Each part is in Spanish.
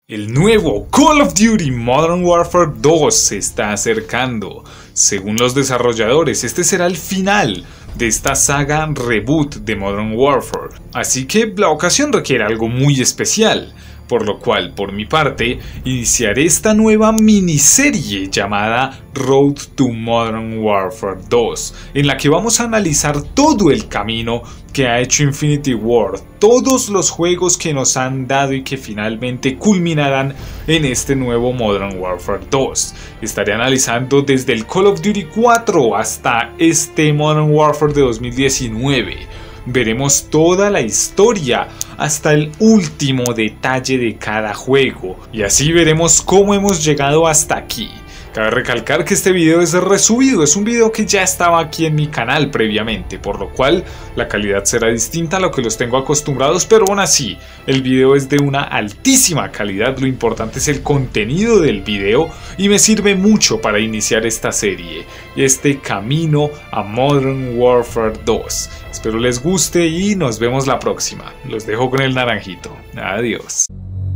El nuevo Call of Duty Modern Warfare 2 se está acercando. Según los desarrolladores, este será el final de esta saga reboot de Modern Warfare. Así que la ocasión requiere algo muy especial. Por lo cual, por mi parte, iniciaré esta nueva miniserie llamada Road to Modern Warfare 2, en la que vamos a analizar todo el camino que ha hecho Infinity Ward, todos los juegos que nos han dado y que finalmente culminarán en este nuevo Modern Warfare 2. Estaré analizando desde el Call of Duty 4 hasta este Modern Warfare de 2019. Veremos toda la historia hasta el último detalle de cada juego y así veremos cómo hemos llegado hasta aquí. Cabe recalcar que este video es resubido, es un video que ya estaba aquí en mi canal previamente, por lo cual la calidad será distinta a lo que los tengo acostumbrados, pero aún así el video es de una altísima calidad. Lo importante es el contenido del video y me sirve mucho para iniciar esta serie, este camino a Modern Warfare 2. Espero les guste y nos vemos la próxima. Los dejo con el naranjito. Adiós.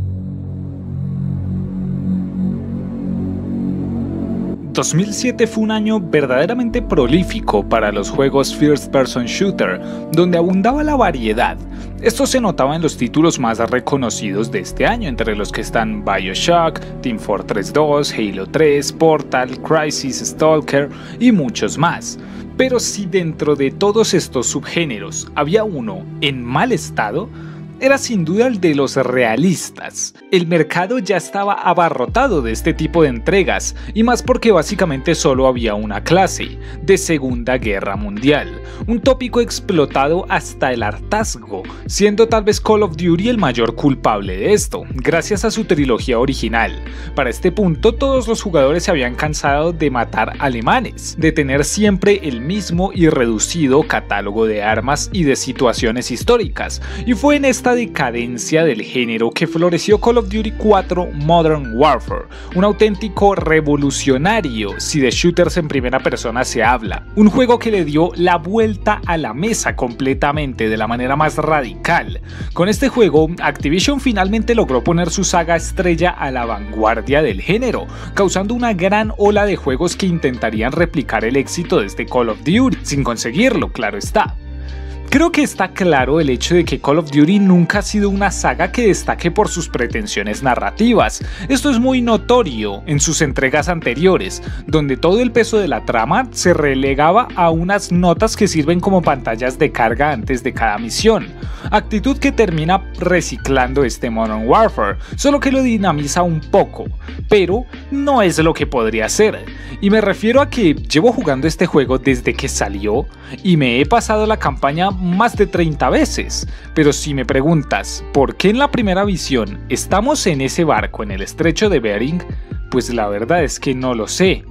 2007 fue un año verdaderamente prolífico para los juegos First Person Shooter, donde abundaba la variedad. Esto se notaba en los títulos más reconocidos de este año, entre los que están BioShock, Team Fortress 2, Halo 3, Portal, Crysis, Stalker y muchos más. Pero si dentro de todos estos subgéneros había uno en mal estado, era sin duda el de los realistas. El mercado ya estaba abarrotado de este tipo de entregas, y más porque básicamente solo había una clase, de Segunda Guerra Mundial, un tópico explotado hasta el hartazgo, siendo tal vez Call of Duty el mayor culpable de esto, gracias a su trilogía original. Para este punto todos los jugadores se habían cansado de matar alemanes, de tener siempre el mismo y reducido catálogo de armas y de situaciones históricas, y fue en esta decadencia del género que floreció Call of Duty 4 Modern Warfare, un auténtico revolucionario si de shooters en primera persona se habla, un juego que le dio la vuelta a la mesa completamente de la manera más radical. Con este juego, Activision finalmente logró poner su saga estrella a la vanguardia del género, causando una gran ola de juegos que intentarían replicar el éxito de este Call of Duty, sin conseguirlo, claro está. Creo que está claro el hecho de que Call of Duty nunca ha sido una saga que destaque por sus pretensiones narrativas. Esto es muy notorio en sus entregas anteriores, donde todo el peso de la trama se relegaba a unas notas que sirven como pantallas de carga antes de cada misión. Actitud que termina reciclando este Modern Warfare, solo que lo dinamiza un poco, pero no es lo que podría ser. Y me refiero a que llevo jugando este juego desde que salió y me he pasado la campaña más de 30 veces, pero si me preguntas ¿por qué en la primera visión estamos en ese barco en el estrecho de Bering? Pues la verdad es que no lo sé.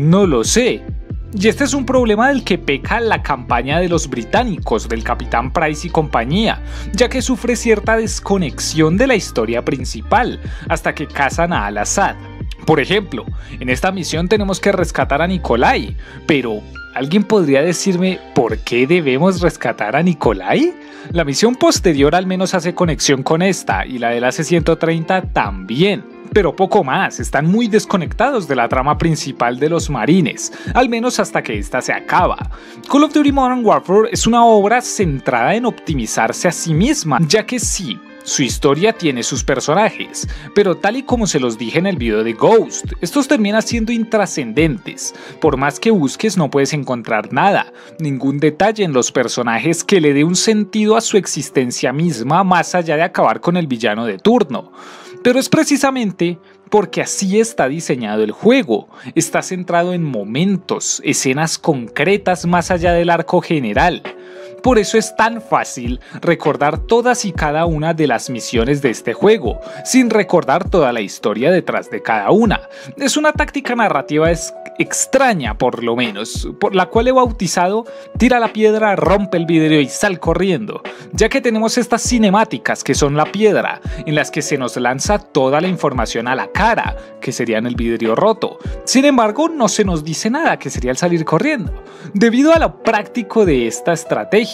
Y este es un problema del que peca la campaña de los británicos, del Capitán Price y compañía, ya que sufre cierta desconexión de la historia principal, hasta que cazan a Al-Assad. Por ejemplo, en esta misión tenemos que rescatar a Nikolai, pero ¿alguien podría decirme por qué debemos rescatar a Nikolai? La misión posterior al menos hace conexión con esta, y la del AC-130 también. Pero poco más, están muy desconectados de la trama principal de los marines, al menos hasta que esta se acaba. Call of Duty Modern Warfare es una obra centrada en optimizarse a sí misma, ya que sí, su historia tiene sus personajes, pero tal y como se los dije en el video de Ghost, estos terminan siendo intrascendentes. Por más que busques no puedes encontrar nada, ningún detalle en los personajes que le dé un sentido a su existencia misma más allá de acabar con el villano de turno. Pero es precisamente porque así está diseñado el juego, está centrado en momentos, escenas concretas más allá del arco general. Por eso es tan fácil recordar todas y cada una de las misiones de este juego, sin recordar toda la historia detrás de cada una. Es una táctica narrativa extraña, por lo menos, por la cual he bautizado tira la piedra, rompe el vidrio y sal corriendo, ya que tenemos estas cinemáticas que son la piedra, en las que se nos lanza toda la información a la cara, que sería en el vidrio roto. Sin embargo, no se nos dice nada, que sería el salir corriendo, debido a lo práctico de esta estrategia.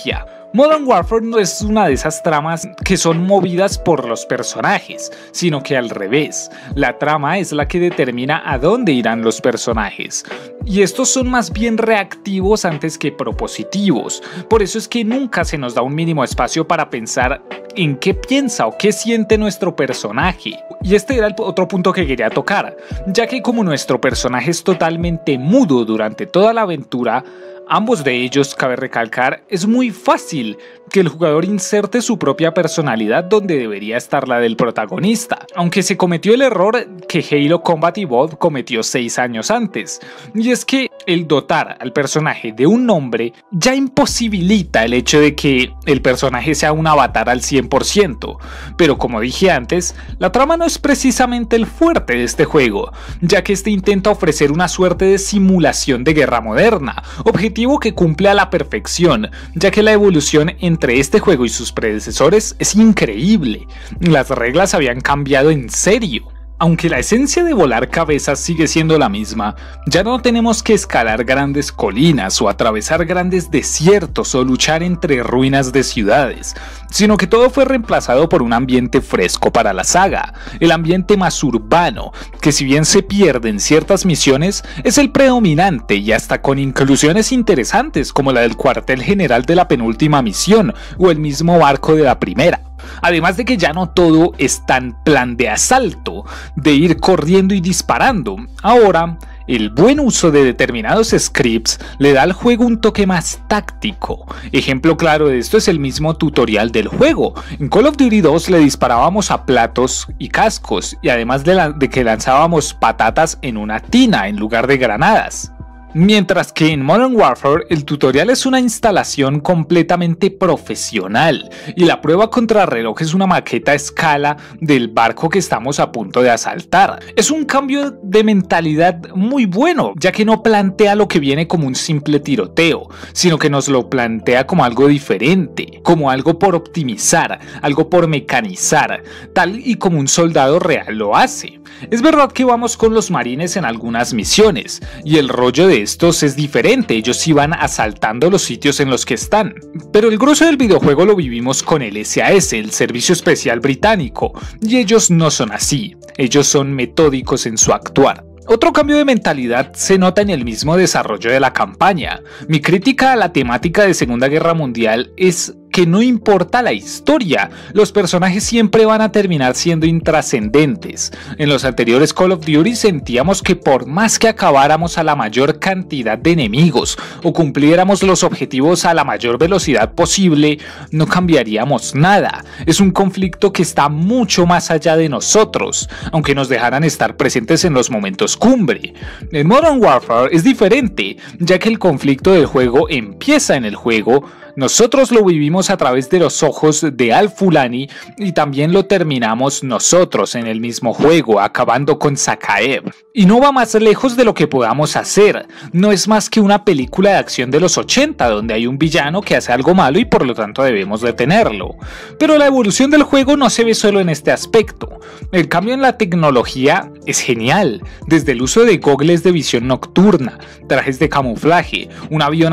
Modern Warfare no es una de esas tramas que son movidas por los personajes, sino que al revés, la trama es la que determina a dónde irán los personajes. Y estos son más bien reactivos antes que propositivos, por eso es que nunca se nos da un mínimo espacio para pensar en qué piensa o qué siente nuestro personaje. Y este era el otro punto que quería tocar, ya que como nuestro personaje es totalmente mudo durante toda la aventura, ambos de ellos, cabe recalcar, es muy fácil que el jugador inserte su propia personalidad donde debería estar la del protagonista, aunque se cometió el error que Halo Combat Evolved cometió 6 años antes, y es que el dotar al personaje de un nombre ya imposibilita el hecho de que el personaje sea un avatar al 100%, pero como dije antes, la trama no es precisamente el fuerte de este juego, ya que este intenta ofrecer una suerte de simulación de guerra moderna, objetivo que cumple a la perfección, ya que la evolución entre este juego y sus predecesores es increíble. Las reglas habían cambiado en serio. Aunque la esencia de volar cabezas sigue siendo la misma, ya no tenemos que escalar grandes colinas o atravesar grandes desiertos o luchar entre ruinas de ciudades, sino que todo fue reemplazado por un ambiente fresco para la saga, el ambiente más urbano, que si bien se pierde en ciertas misiones, es el predominante y hasta con inclusiones interesantes como la del cuartel general de la penúltima misión o el mismo barco de la primera. Además de que ya no todo es tan plan de asalto, de ir corriendo y disparando. Ahora, el buen uso de determinados scripts le da al juego un toque más táctico. Ejemplo claro de esto es el mismo tutorial del juego. En Call of Duty 2 le disparábamos a platos y cascos, y además de que lanzábamos patatas en una tina en lugar de granadas. Mientras que en Modern Warfare el tutorial es una instalación completamente profesional y la prueba contrarreloj es una maqueta a escala del barco que estamos a punto de asaltar. Es un cambio de mentalidad muy bueno, ya que no plantea lo que viene como un simple tiroteo, sino que nos lo plantea como algo diferente, como algo por optimizar, algo por mecanizar, tal y como un soldado real lo hace. Es verdad que vamos con los marines en algunas misiones, y el rollo de estos es diferente, ellos iban asaltando los sitios en los que están. Pero el grueso del videojuego lo vivimos con el SAS, el Servicio Especial Británico, y ellos no son así, ellos son metódicos en su actuar. Otro cambio de mentalidad se nota en el mismo desarrollo de la campaña. Mi crítica a la temática de Segunda Guerra Mundial es que no importa la historia, los personajes siempre van a terminar siendo intrascendentes. En los anteriores Call of Duty sentíamos que por más que acabáramos a la mayor cantidad de enemigos o cumpliéramos los objetivos a la mayor velocidad posible, no cambiaríamos nada. Es un conflicto que está mucho más allá de nosotros, aunque nos dejaran estar presentes en los momentos cumbre. En Modern Warfare es diferente, ya que el conflicto del juego empieza en el juego. Nosotros lo vivimos a través de los ojos de Al-Fulani y también lo terminamos nosotros en el mismo juego, acabando con Zakhaev. Y no va más lejos de lo que podamos hacer, no es más que una película de acción de los 80 donde hay un villano que hace algo malo y por lo tanto debemos detenerlo. Pero la evolución del juego no se ve solo en este aspecto, el cambio en la tecnología es genial, desde el uso de gogles de visión nocturna, trajes de camuflaje, un avión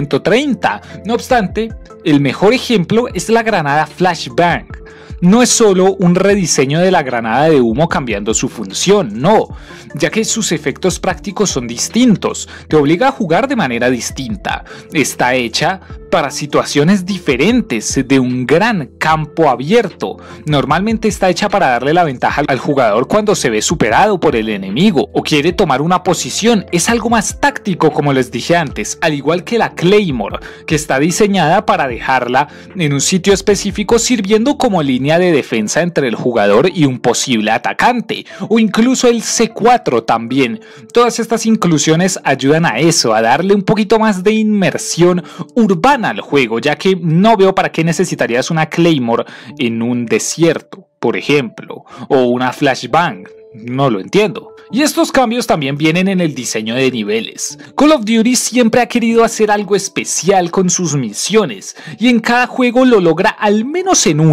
AC-130, no obstante, el mejor ejemplo es la granada Flashbang. No es solo un rediseño de la granada de humo cambiando su función, no, ya que sus efectos prácticos son distintos, te obliga a jugar de manera distinta, está hecha para situaciones diferentes de un gran campo abierto, normalmente está hecha para darle la ventaja al jugador cuando se ve superado por el enemigo o quiere tomar una posición, es algo más táctico como les dije antes, al igual que la Claymore, que está diseñada para dejarla en un sitio específico sirviendo como línea de defensa entre el jugador y un posible atacante, o incluso el C4 también. Todas estas inclusiones ayudan a eso, a darle un poquito más de inmersión urbana al juego, ya que no veo para qué necesitarías una Claymore en un desierto, por ejemplo, o una Flashbang, no lo entiendo. Y estos cambios también vienen en el diseño de niveles. Call of Duty siempre ha querido hacer algo especial con sus misiones, y en cada juego lo logra al menos en una.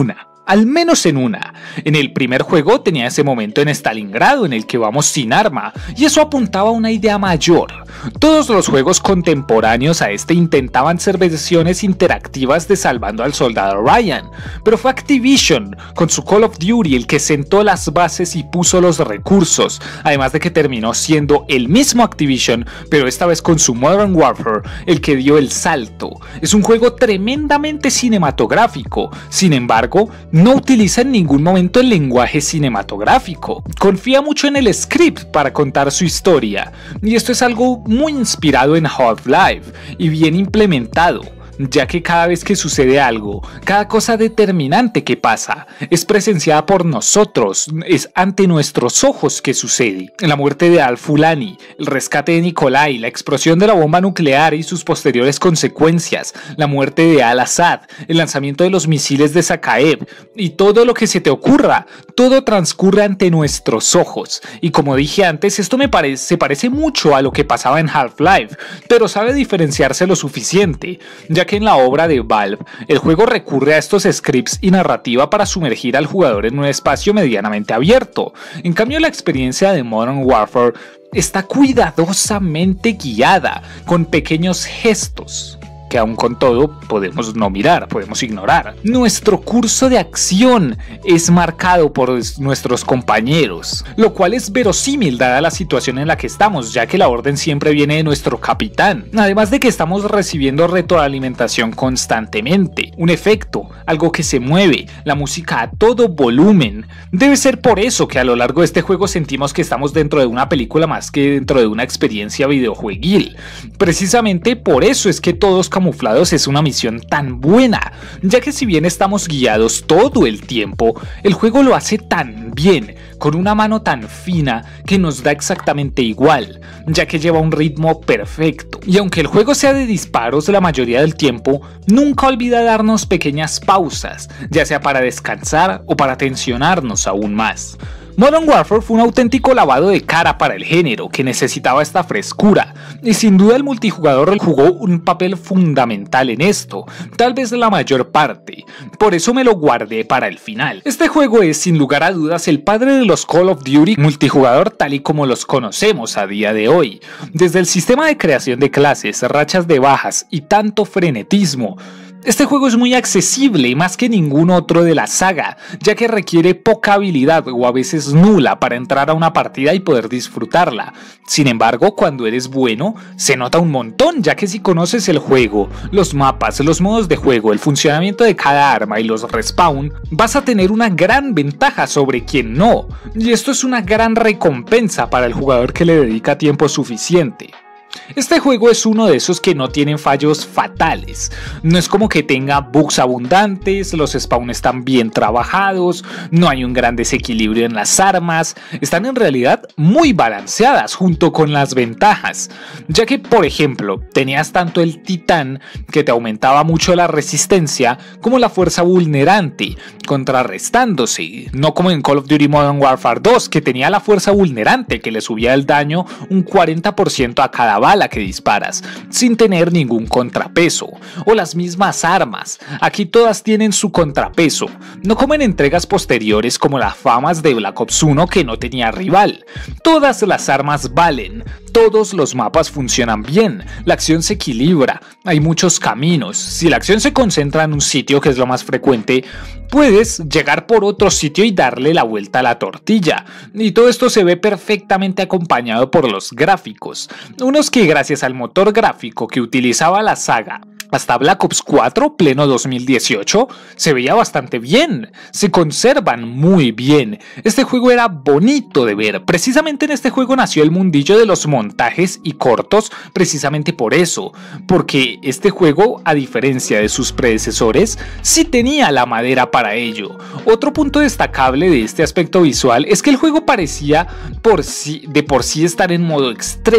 Al menos en una. En el primer juego tenía ese momento en Stalingrado en el que vamos sin arma, y eso apuntaba a una idea mayor. Todos los juegos contemporáneos a este intentaban ser versiones interactivas de Salvando al Soldado Ryan, pero fue Activision, con su Call of Duty, el que sentó las bases y puso los recursos, además de que terminó siendo el mismo Activision, pero esta vez con su Modern Warfare, el que dio el salto. Es un juego tremendamente cinematográfico, sin embargo, no utiliza en ningún momento el lenguaje cinematográfico, confía mucho en el script para contar su historia, y esto es algo muy inspirado en Half-Life y bien implementado, ya que cada vez que sucede algo, cada cosa determinante que pasa, es presenciada por nosotros, es ante nuestros ojos que sucede. La muerte de Al-Fulani, el rescate de Nikolai, la explosión de la bomba nuclear y sus posteriores consecuencias, la muerte de Al-Assad, el lanzamiento de los misiles de Sakaev, y todo lo que se te ocurra, todo transcurre ante nuestros ojos. Y como dije antes, esto se parece mucho a lo que pasaba en Half-Life, pero sabe diferenciarse lo suficiente, ya que en la obra de Valve, el juego recurre a estos scripts y narrativa para sumergir al jugador en un espacio medianamente abierto. En cambio, la experiencia de Modern Warfare está cuidadosamente guiada, con pequeños gestos que aún con todo podemos no mirar, podemos ignorar. Nuestro curso de acción es marcado por nuestros compañeros, lo cual es verosímil dada la situación en la que estamos, ya que la orden siempre viene de nuestro capitán, además de que estamos recibiendo retroalimentación constantemente, un efecto, algo que se mueve, la música a todo volumen. Debe ser por eso que a lo largo de este juego sentimos que estamos dentro de una película más que dentro de una experiencia videojueguil. Precisamente por eso es que todos camuflados es una misión tan buena, ya que si bien estamos guiados todo el tiempo, el juego lo hace tan bien, con una mano tan fina que nos da exactamente igual, ya que lleva un ritmo perfecto. Y aunque el juego sea de disparos la mayoría del tiempo, nunca olvida darnos pequeñas pausas, ya sea para descansar o para tensionarnos aún más. Modern Warfare fue un auténtico lavado de cara para el género que necesitaba esta frescura, y sin duda el multijugador jugó un papel fundamental en esto, tal vez la mayor parte, por eso me lo guardé para el final. Este juego es sin lugar a dudas el padre de los Call of Duty multijugador tal y como los conocemos a día de hoy, desde el sistema de creación de clases, rachas de bajas y tanto frenetismo. Este juego es muy accesible y más que ningún otro de la saga, ya que requiere poca habilidad o a veces nula para entrar a una partida y poder disfrutarla. Sin embargo, cuando eres bueno, se nota un montón, ya que si conoces el juego, los mapas, los modos de juego, el funcionamiento de cada arma y los respawn, vas a tener una gran ventaja sobre quien no, y esto es una gran recompensa para el jugador que le dedica tiempo suficiente. Este juego es uno de esos que no tienen fallos fatales, no es como que tenga bugs abundantes, los spawns están bien trabajados, no hay un gran desequilibrio en las armas, están en realidad muy balanceadas junto con las ventajas, ya que por ejemplo tenías tanto el titán que te aumentaba mucho la resistencia como la fuerza vulnerante, contrarrestándose, no como en Call of Duty Modern Warfare 2 que tenía la fuerza vulnerante que le subía el daño un 40% a cada bala que disparas, sin tener ningún contrapeso, o las mismas armas, aquí todas tienen su contrapeso, no como en entregas posteriores como las famas de Black Ops 1 que no tenía rival, todas las armas valen, todos los mapas funcionan bien, la acción se equilibra, hay muchos caminos, si la acción se concentra en un sitio que es lo más frecuente, puedes llegar por otro sitio y darle la vuelta a la tortilla, y todo esto se ve perfectamente acompañado por los gráficos, unos que gracias al motor gráfico que utilizaba la saga hasta Black Ops 4, pleno 2018, se veía bastante bien, se conservan muy bien, este juego era bonito de ver, precisamente en este juego nació el mundillo de los montajes y cortos, precisamente por eso, porque este juego, a diferencia de sus predecesores, sí tenía la madera para ello. Otro punto destacable de este aspecto visual es que el juego parecía de por sí estar en modo extremo,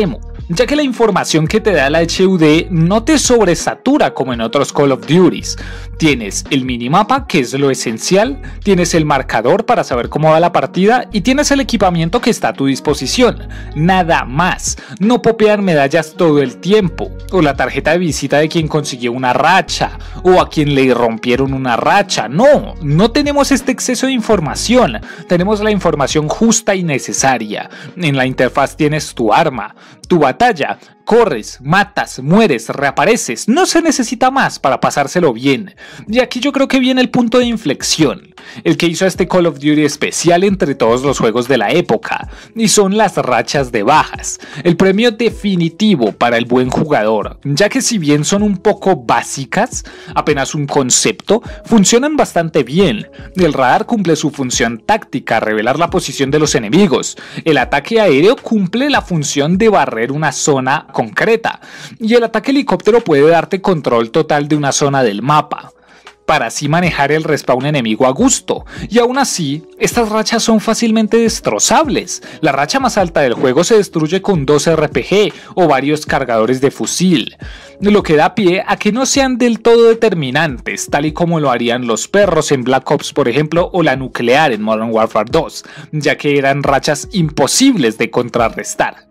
ya que la información que te da la HUD no te sobresatura como en otros Call of Duties. Tienes el minimapa, que es lo esencial, tienes el marcador para saber cómo va la partida y tienes el equipamiento que está a tu disposición. Nada más. No popean medallas todo el tiempo, o la tarjeta de visita de quien consiguió una racha, o a quien le rompieron una racha. No tenemos este exceso de información. Tenemos la información justa y necesaria. En la interfaz tienes tu arma, tu batalla, corres, matas, mueres, reapareces. No se necesita más para pasárselo bien. Y aquí yo creo que viene el punto de inflexión, el que hizo a este Call of Duty especial entre todos los juegos de la época, y son las rachas de bajas, el premio definitivo para el buen jugador, ya que si bien son un poco básicas, apenas un concepto, funcionan bastante bien. El radar cumple su función táctica, revelar la posición de los enemigos. El ataque aéreo cumple la función de barrer una zona concreta, y el ataque helicóptero puede darte control total de una zona del mapa, para así manejar el respawn enemigo a gusto. Y aún así, estas rachas son fácilmente destrozables. La racha más alta del juego se destruye con 2 RPG o varios cargadores de fusil, lo que da pie a que no sean del todo determinantes, tal y como lo harían los perros en Black Ops, por ejemplo, o la nuclear en Modern Warfare 2, ya que eran rachas imposibles de contrarrestar.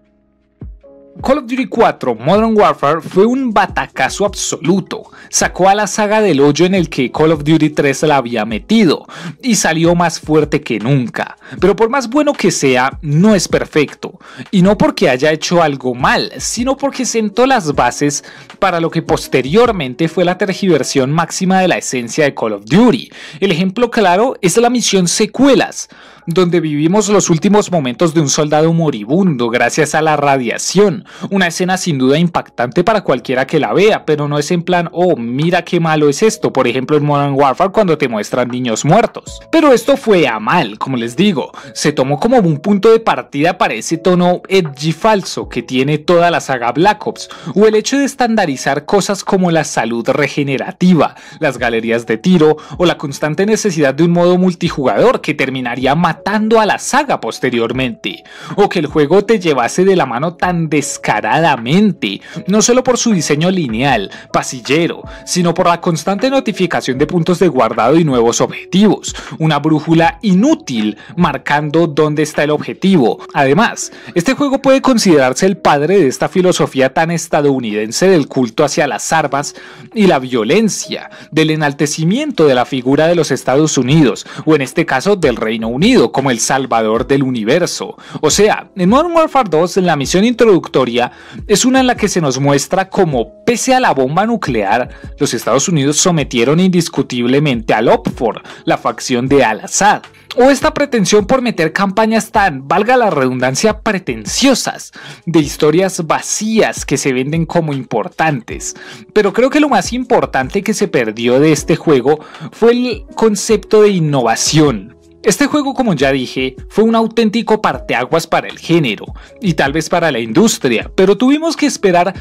Call of Duty 4 Modern Warfare fue un batacazo absoluto, sacó a la saga del hoyo en el que Call of Duty 3 la había metido y salió más fuerte que nunca, pero por más bueno que sea, no es perfecto, y no porque haya hecho algo mal, sino porque sentó las bases para lo que posteriormente fue la tergiversión máxima de la esencia de Call of Duty. El ejemplo claro es la misión Secuelas, donde vivimos los últimos momentos de un soldado moribundo gracias a la radiación, una escena sin duda impactante para cualquiera que la vea, pero no es en plan, oh mira qué malo es esto, por ejemplo en Modern Warfare cuando te muestran niños muertos. Pero esto fue a mal, como les digo, se tomó como un punto de partida para ese tono edgy falso que tiene toda la saga Black Ops, o el hecho de estandarizar cosas como la salud regenerativa, las galerías de tiro, o la constante necesidad de un modo multijugador que terminaría matando a la saga posteriormente, o que el juego te llevase de la mano tan descaradamente, no solo por su diseño lineal, pasillero, sino por la constante notificación de puntos de guardado y nuevos objetivos, una brújula inútil marcando dónde está el objetivo. Además, este juego puede considerarse el padre de esta filosofía tan estadounidense del culto hacia las armas y la violencia, del enaltecimiento de la figura de los Estados Unidos, o en este caso del Reino Unido, como el salvador del universo. O sea, en Modern Warfare 2, en la misión introductoria, es una en la que se nos muestra cómo, pese a la bomba nuclear, los Estados Unidos sometieron indiscutiblemente al OPFOR, la facción de Al-Assad. O esta pretensión por meter campañas tan, valga la redundancia, pretenciosas, de historias vacías que se venden como importantes. Pero creo que lo más importante que se perdió de este juego fue el concepto de innovación. Este juego, como ya dije, fue un auténtico parteaguas para el género, y tal vez para la industria, pero tuvimos que esperar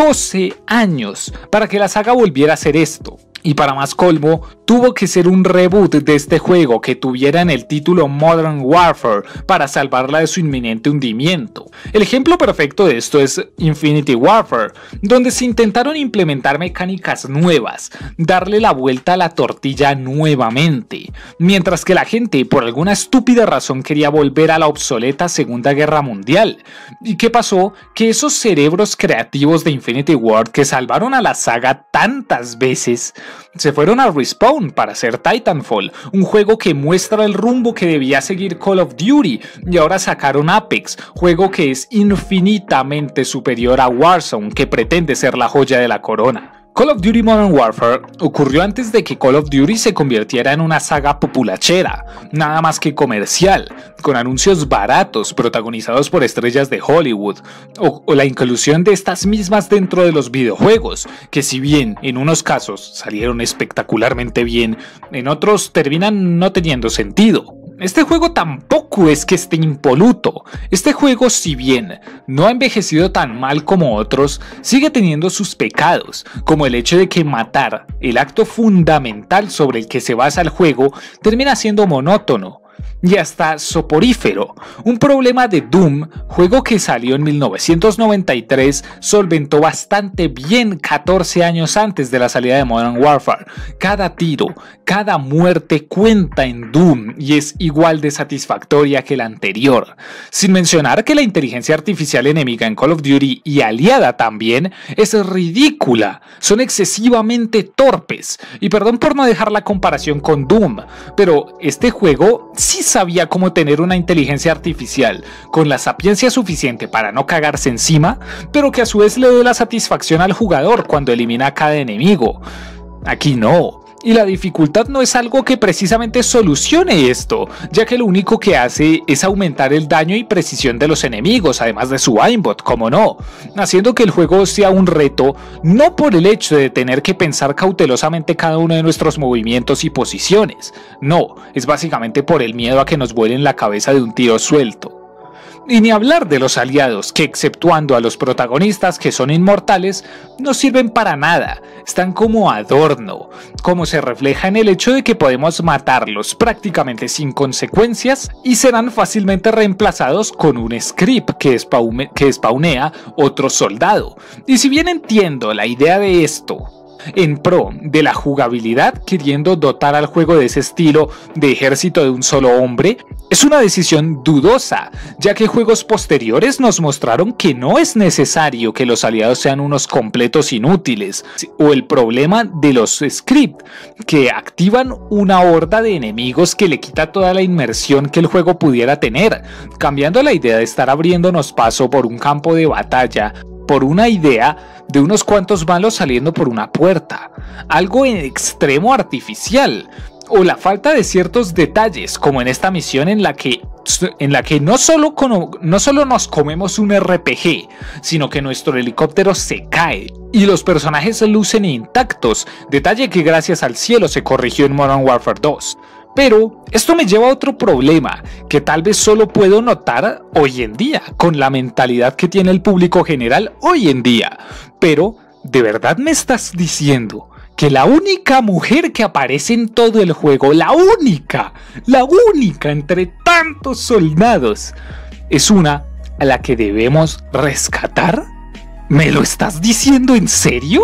12 años para que la saga volviera a hacer esto. Y para más colmo, tuvo que ser un reboot de este juego que tuviera en el título Modern Warfare para salvarla de su inminente hundimiento. El ejemplo perfecto de esto es Infinity Warfare, donde se intentaron implementar mecánicas nuevas, darle la vuelta a la tortilla nuevamente, mientras que la gente por alguna estúpida razón quería volver a la obsoleta Segunda Guerra Mundial. ¿Y qué pasó? Que esos cerebros creativos de Infinity Ward que salvaron a la saga tantas veces, se fueron a Respawn para hacer Titanfall, un juego que muestra el rumbo que debía seguir Call of Duty, y ahora sacaron Apex, juego que es infinitamente superior a Warzone, que pretende ser la joya de la corona. Call of Duty Modern Warfare ocurrió antes de que Call of Duty se convirtiera en una saga populachera, nada más que comercial, con anuncios baratos protagonizados por estrellas de Hollywood, o la inclusión de estas mismas dentro de los videojuegos, que si bien en unos casos salieron espectacularmente bien, en otros terminan no teniendo sentido. Este juego tampoco es que esté impoluto. Este juego, si bien no ha envejecido tan mal como otros, sigue teniendo sus pecados, como el hecho de que matar, el acto fundamental sobre el que se basa el juego, termina siendo monótono. y hasta soporífero. Un problema de Doom, juego que salió en 1993, solventó bastante bien 14 años antes de la salida de Modern Warfare. Cada tiro, cada muerte cuenta en Doom y es igual de satisfactoria que la anterior. Sin mencionar que la inteligencia artificial enemiga en Call of Duty y aliada también es ridícula. Son excesivamente torpes. Y perdón por no dejar la comparación con Doom, pero este juego sí sabía cómo tener una inteligencia artificial con la sapiencia suficiente para no cagarse encima, pero que a su vez le dé la satisfacción al jugador cuando elimina a cada enemigo. Aquí no. Y la dificultad no es algo que precisamente solucione esto, ya que lo único que hace es aumentar el daño y precisión de los enemigos, además de su aimbot, como no, haciendo que el juego sea un reto no por el hecho de tener que pensar cautelosamente cada uno de nuestros movimientos y posiciones, no, es básicamente por el miedo a que nos vuelen la cabeza de un tiro suelto. Y ni hablar de los aliados, que exceptuando a los protagonistas que son inmortales, no sirven para nada, están como adorno, como se refleja en el hecho de que podemos matarlos prácticamente sin consecuencias y serán fácilmente reemplazados con un script que spawnea otro soldado. Y si bien entiendo la idea de esto, en pro de la jugabilidad, queriendo dotar al juego de ese estilo de ejército de un solo hombre, es una decisión dudosa, ya que juegos posteriores nos mostraron que no es necesario que los aliados sean unos completos inútiles, o el problema de los scripts, que activan una horda de enemigos que le quita toda la inmersión que el juego pudiera tener, cambiando la idea de estar abriéndonos paso por un campo de batalla, por una idea de unos cuantos malos saliendo por una puerta, algo en extremo artificial, o la falta de ciertos detalles, como en esta misión en la que no solo nos comemos un RPG, sino que nuestro helicóptero se cae y los personajes lucen intactos, detalle que gracias al cielo se corrigió en Modern Warfare 2. Pero esto me lleva a otro problema que tal vez solo puedo notar hoy en día, con la mentalidad que tiene el público general hoy en día. Pero, ¿de verdad me estás diciendo que la única mujer que aparece en todo el juego, la única entre tantos soldados, es una a la que debemos rescatar? ¿Me lo estás diciendo en serio?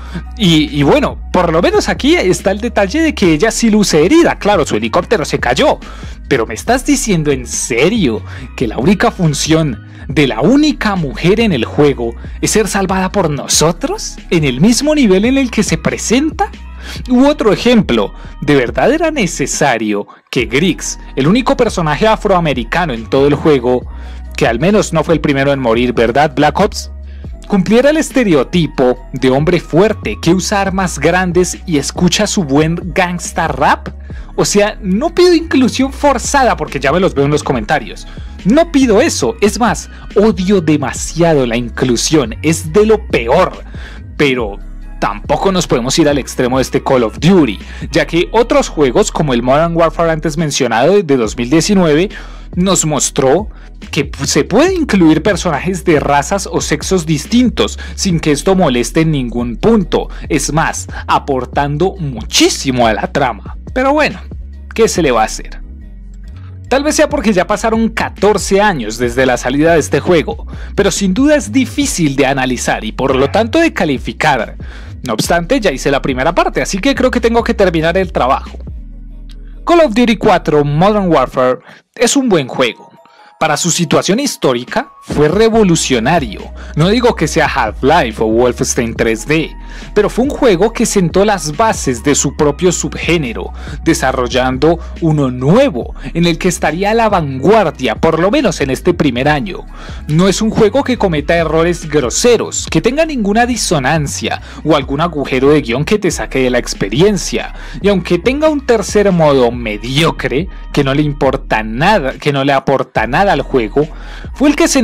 Y bueno, por lo menos aquí está el detalle de que ella sí luce herida, claro, su helicóptero se cayó, pero ¿me estás diciendo en serio que la única función de la única mujer en el juego es ser salvada por nosotros, en el mismo nivel en el que se presenta? U otro ejemplo, ¿de verdad era necesario que Griggs, el único personaje afroamericano en todo el juego, que al menos no fue el primero en morir, ¿verdad, Black Ops?, cumpliera el estereotipo de hombre fuerte que usa armas grandes y escucha su buen gangsta rap? O sea, no pido inclusión forzada porque ya me los veo en los comentarios. No pido eso, es más, odio demasiado la inclusión, es de lo peor. Pero tampoco nos podemos ir al extremo de este Call of Duty, ya que otros juegos como el Modern Warfare antes mencionado de 2019 nos mostró que se puede incluir personajes de razas o sexos distintos sin que esto moleste en ningún punto, es más, aportando muchísimo a la trama. Pero bueno, ¿qué se le va a hacer? Tal vez sea porque ya pasaron 14 años desde la salida de este juego, pero sin duda es difícil de analizar y por lo tanto de calificar. No obstante, ya hice la primera parte, así que creo que tengo que terminar el trabajo. Call of Duty 4 Modern Warfare es un buen juego. Para su situación histórica, fue revolucionario. No digo que sea Half-Life o Wolfenstein 3D, pero fue un juego que sentó las bases de su propio subgénero, desarrollando uno nuevo, en el que estaría a la vanguardia, por lo menos en este primer año. No es un juego que cometa errores groseros, que tenga ninguna disonancia, o algún agujero de guión que te saque de la experiencia. Y aunque tenga un tercer modo mediocre, que no le importa nada, que no le aporta nada al juego, fue el que sentó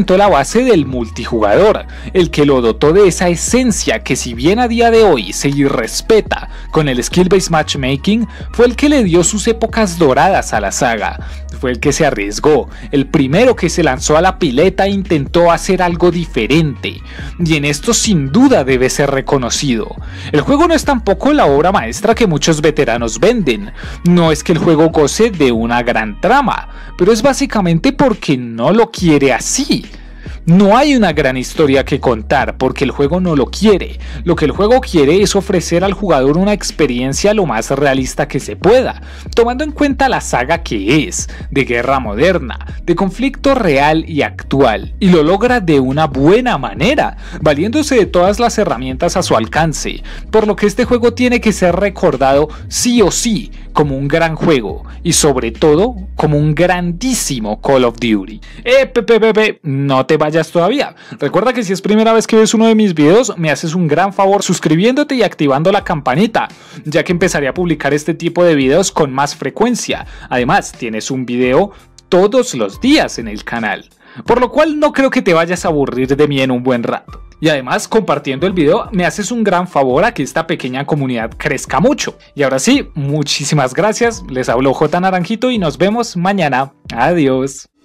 sentó la base del multijugador, el que lo dotó de esa esencia que, si bien a día de hoy se irrespeta con el skill-based matchmaking, fue el que le dio sus épocas doradas a la saga. Fue el que se arriesgó, el primero que se lanzó a la pileta e intentó hacer algo diferente, y en esto sin duda debe ser reconocido. El juego no es tampoco la obra maestra que muchos veteranos venden, no es que el juego goce de una gran trama, pero es básicamente porque no lo quiere así. No hay una gran historia que contar porque el juego no lo quiere. Lo que el juego quiere es ofrecer al jugador una experiencia lo más realista que se pueda, tomando en cuenta la saga que es, de guerra moderna, de conflicto real y actual, y lo logra de una buena manera, valiéndose de todas las herramientas a su alcance, por lo que este juego tiene que ser recordado sí o sí como un gran juego, y sobre todo como un grandísimo Call of Duty. No te vayas todavía. Recuerda que si es primera vez que ves uno de mis videos, me haces un gran favor suscribiéndote y activando la campanita, ya que empezaré a publicar este tipo de videos con más frecuencia. Además, tienes un video todos los días en el canal, por lo cual no creo que te vayas a aburrir de mí en un buen rato. Y además, compartiendo el video me haces un gran favor a que esta pequeña comunidad crezca mucho. Y ahora sí, muchísimas gracias, les habló J Naranjito y nos vemos mañana. Adiós.